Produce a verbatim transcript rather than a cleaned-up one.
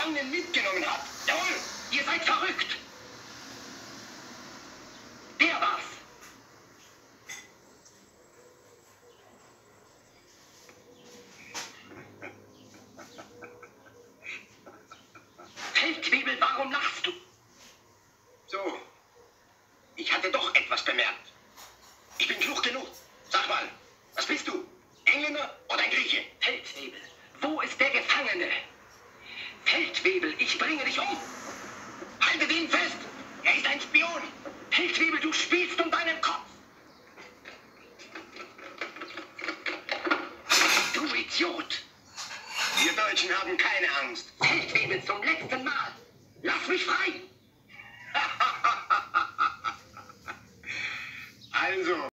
Gefangenen mitgenommen habt. Jawohl, ihr seid verrückt. Wer war's? Feldwebel, warum lachst du? So, ich hatte doch etwas bemerkt. Ich bin klug genug. Sag mal, was bist du? Engländer oder ein Grieche? Feldwebel, wo ist der Gefangene? Feldwebel, ich bringe dich um. Haltet ihn fest, er ist ein Spion. Feldwebel, du spielst um deinen Kopf. Du Idiot. Wir Deutschen haben keine Angst. Feldwebel, zum letzten Mal. Lass mich frei. Also.